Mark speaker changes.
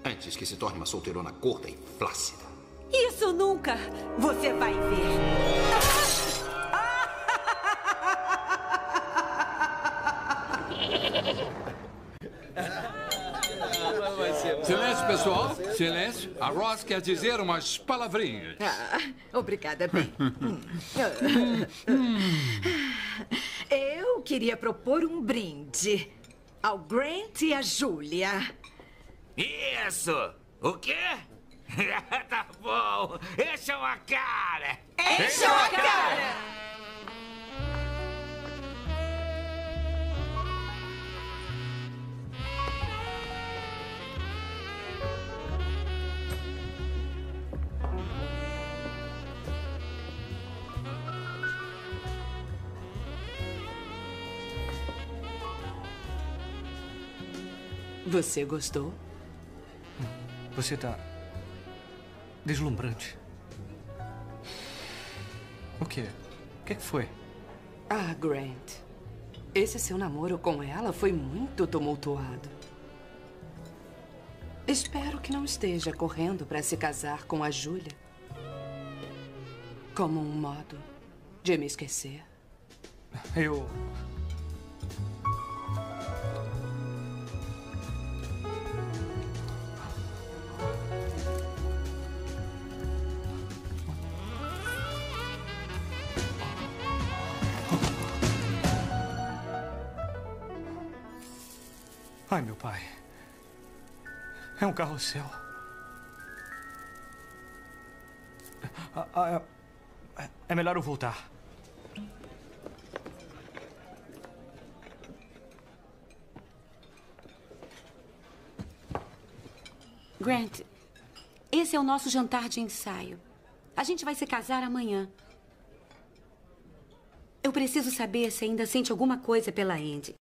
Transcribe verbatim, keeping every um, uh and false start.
Speaker 1: Antes que se torne uma solteirona gorda e flácida.
Speaker 2: Isso nunca! Você vai ver.
Speaker 3: Silêncio, pessoal. Silêncio. A Ross quer dizer umas palavrinhas.
Speaker 4: Ah, obrigada, Ben. Eu queria propor um brinde ao Grant e à Júlia.
Speaker 5: Isso! O quê? Tá bom. Encham a cara!
Speaker 4: Encham a cara!
Speaker 2: Você gostou?
Speaker 6: Você tá deslumbrante. O quê? O que é que foi?
Speaker 2: Ah, Grant. Esse seu namoro com ela foi muito tumultuado. Espero que não esteja correndo para se casar com a Júlia. Como um modo de me esquecer.
Speaker 6: Eu... Ai, meu pai. É um carrossel. Ah, ah, é, é melhor eu voltar.
Speaker 7: Grant, esse é o nosso jantar de ensaio. A gente vai se casar amanhã. Eu preciso saber se ainda sente alguma coisa pela Andy.